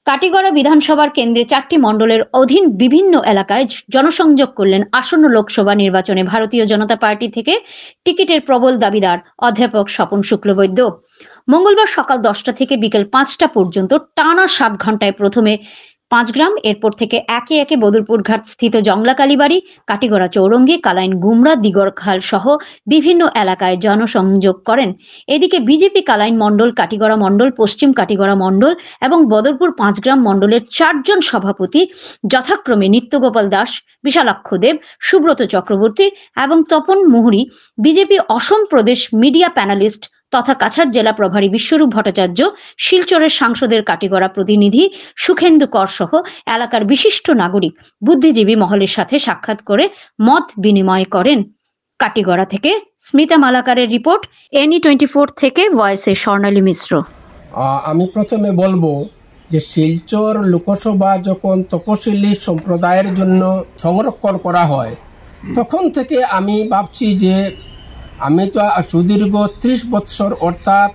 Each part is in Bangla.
কাটিগড়া বিধানসভার কেন্দ্রে ৪টি মণ্ডলের অধীন বিভিন্ন এলাকায় জনসংযোগ করলেন আসন্ন লোকসভা নির্বাচনে ভারতীয় জনতা পার্টি থেকে টিকিটের প্রবল দাবিদার অধ্যাপক স্বপন শুক্লবৈদ্য। মঙ্গলবার সকাল 10টা থেকে বিকেল 5টা পর্যন্ত টানা 7 ঘন্টায় প্রথমে 5 গ্রাম, এরপর থেকে একে একে বদরপুর ঘাট স্থিত জংলা কালীবাড়ি, কাটিগড়া চৌরঙ্গি, কালাইন গুমরা, দিগরখাল সহ বিভিন্ন এলাকায় জনসংযোগ করেন। এদিকে বিজেপি কালাইন মণ্ডল, কাটিগড়া মণ্ডল, পশ্চিম কাটিগড়া মণ্ডল এবং বদরপুর 5 গ্রাম মণ্ডলের 4 জন সভাপতি যথাক্রমে নিত্যগোপাল দাস, বিশালাক্ষ দেব, সুব্রত চক্রবর্তী এবং তপন মুহুরী, বিজেপি অসম প্রদেশ মিডিয়া প্যানেলিস্ট তথা কাছাড় জেলা প্রভারী বিশ্বরূপ ভট্টাচার্য, শিলচরের সাংসদের কাটিগড়া প্রতিনিধি সুখেন্দু কর সহ এলাকার বিশিষ্ট নাগরিক, বুদ্ধিজীবী মহলের সাথে সাক্ষাৎ করে মত বিনিময় করেন। কাটিগড়া থেকে স্মিতা মালাকারের রিপোর্ট, NE24 থেকে ভয়েসে স্বর্ণালী মিশ্র। আমি প্রথমে বলবো যে শিলচর লোকসভা যখন তপশিলি সম্প্রদায়ের জন্য সংরক্ষণ করা হয় তখন থেকে আমি ভাবছি যে আমি তো সুদীর্ঘ 30 বছর অর্থাৎ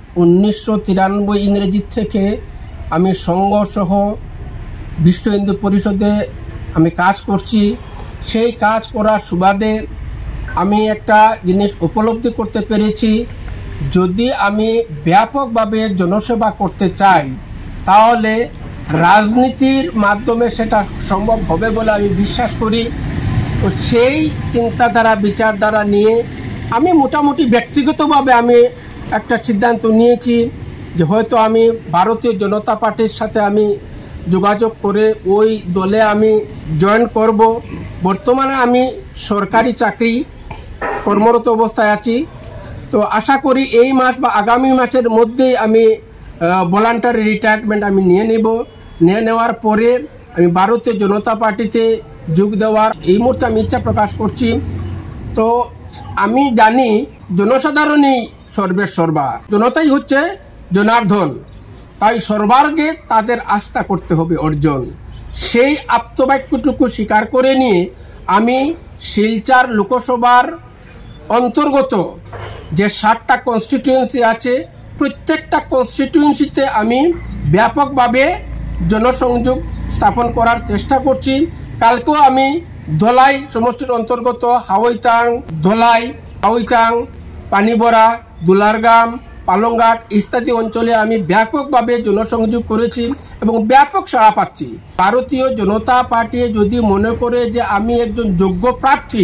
1993 ইংরেজি থেকে আমি সংঘ সহ বিশ্ব হিন্দু পরিষদে আমি কাজ করছি। সেই কাজ করার সুবাদে আমি একটা জিনিস উপলব্ধি করতে পেরেছি, যদি আমি ব্যাপকভাবে জনসেবা করতে চাই তাহলে রাজনীতির মাধ্যমে সেটা সম্ভব হবে বলে আমি বিশ্বাস করি। তো সেই চিন্তাধারা বিচারধারা নিয়ে আমি মোটামুটি ব্যক্তিগতভাবে আমি একটা সিদ্ধান্ত নিয়েছি যে হয়তো আমি ভারতীয় জনতা পার্টির সাথে আমি যোগাযোগ করে ওই দলে আমি জয়েন করব। বর্তমানে আমি সরকারি চাকরি কর্মরত অবস্থায় আছি। তো আশা করি এই মাস বা আগামী মাসের মধ্যেই আমি ভলান্টারি রিটায়ারমেন্ট আমি নিয়ে নেওয়ার পরে আমি ভারতীয় জনতা পার্টিতে যোগ দেওয়ার এই মুহূর্তে আমি ইচ্ছা প্রকাশ করছি। তো আমি জানি জনসাধারণই সর্বের সর্বা, জনতাই হচ্ছে জনার্দন, তাই সর্বার্গে তাদের আস্থা করতে হবে অর্জন। সেই আপ্তবাক্যটুকু স্বীকার করে নিয়ে আমি শিলচর লোকসভার অন্তর্গত যে 7টা কনস্টিটিউয়েন্সি আছে প্রত্যেকটা কনস্টিটিউয়েন্সিতে আমি ব্যাপকভাবে জনসংযোগ স্থাপন করার চেষ্টা করছি। কালকেও আমি ধলাই সমষ্টির অন্তর্গত হাওইতাং, ধলাই, হাওইতাং, পানিবরা, দুলারগ্রাম, পালংঘাট ইত্যাদি অঞ্চলে আমি ব্যাপকভাবে জনসংযোগ করেছি এবং ব্যাপক সাড়া পাচ্ছি। ভারতীয় জনতা পার্টি যদি মনে করে যে আমি একজন যোগ্য প্রার্থী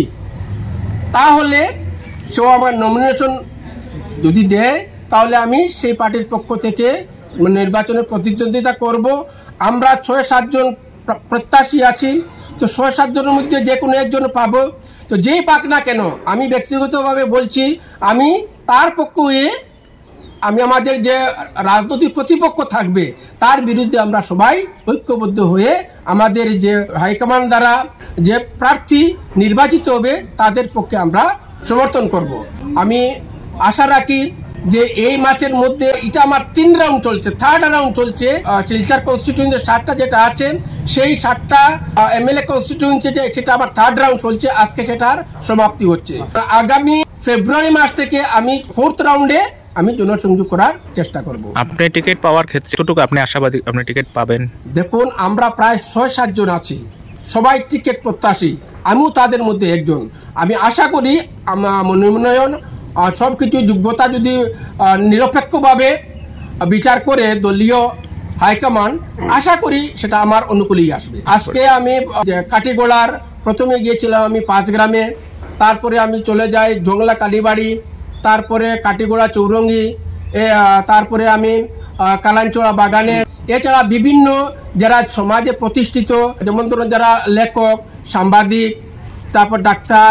তাহলে সেও আমার নমিনেশন যদি দেয় তাহলে আমি সেই পার্টির পক্ষ থেকে নির্বাচনে প্রতিদ্বন্দ্বিতা করব। আমরা 6-7 জন প্রত্যাশী আছি, তো 6-7 জনের মধ্যে যে কোনো একজন পাবো। তো যেই পাক না কেন আমি ব্যক্তিগতভাবে বলছি আমি তার পক্ষ হয়ে আমি আমাদের যে রাজনৈতিক প্রতিপক্ষ থাকবে তার বিরুদ্ধে আমরা সবাই ঐক্যবদ্ধ হয়ে আমাদের যে হাইকমান্ড দ্বারা যে প্রার্থী নির্বাচিত হবে তাদের পক্ষে আমরা সমর্থন করব। আমি আশা রাখি যে এই মাসের মধ্যে এটা আমার 3 রাউন্ড চলছে, 3rd রাউন্ড চলছে। শিলচর কনস্টিটিউয়েন্সি 7টা যেটা আছে সেই 7টা MLA কনস্টিটিউয়েন্সি সেটা আমার 3rd রাউন্ড চলছে, আজকে সেটার সমাপ্তি হচ্ছে। আগামী ফেব্রুয়ারি মাস থেকে আমি 4th রাউন্ডে আমি জনসংযোগ করার চেষ্টা করব। আপনি টিকিট পাওয়ার ক্ষেত্রে কতটুকু আপনি আশাবাদী আপনি টিকিট পাবেন? দেখুন, আমরা প্রায় 6-7 জন আছি, সবাই টিকিট প্রত্যাশী, আমিও তাদের মধ্যে একজন। আমি আশা করি আমার মনোনয়ন সবকিছু যোগ্যতা যদি নিরপেক্ষভাবে বিচার করে দলীয় হাইকমান্ড, আশা করি সেটা আমার অনুকূলেই আসবে। আজকে আমি কাটিগড়ার প্রথমে গিয়েছিলাম আমি 5 গ্রামে, তারপরে আমি চলে যাই জংলা কালীবাড়ি, তারপরে কাটিগড়া চৌরঙ্গি, তারপরে আমি কালাঞ্চড়া বাগানে। এছাড়া বিভিন্ন যারা সমাজে প্রতিষ্ঠিত, যেমন ধরুন যারা লেখক, সাংবাদিক, তারপর ডাক্তার,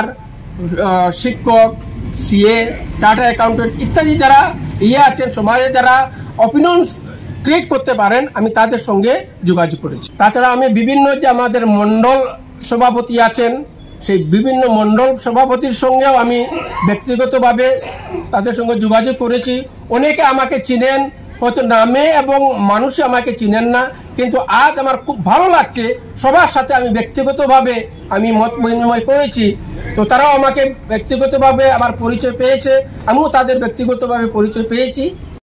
শিক্ষক, CA, চার্টার্ড অ্যাকাউন্টেন্ট ইত্যাদি যারা আছেন সমাজে, যারা অপিনিয়ন ক্রিয়েট করতে পারেন, আমি তাদের সঙ্গে যোগাযোগ করেছি। তাছাড়া আমি বিভিন্ন যে আমাদের মণ্ডল সভাপতি আছেন সেই বিভিন্ন মণ্ডল সভাপতির সঙ্গেও আমি ব্যক্তিগতভাবে তাদের সঙ্গে যোগাযোগ করেছি। অনেকে আমাকে চিনেন, হয়তো নামে এবং মানুষে আমাকে চিনেন না, কিন্তু আজ আমার খুব ভালো লাগছে সবার সাথে আমি ব্যক্তিগতভাবে আমি মত বিনিময় করেছি। তো তারাও আমাকে ব্যক্তিগতভাবে আমার পরিচয় পেয়েছে, আমিও তাদের ব্যক্তিগতভাবে পরিচয় পেয়েছি।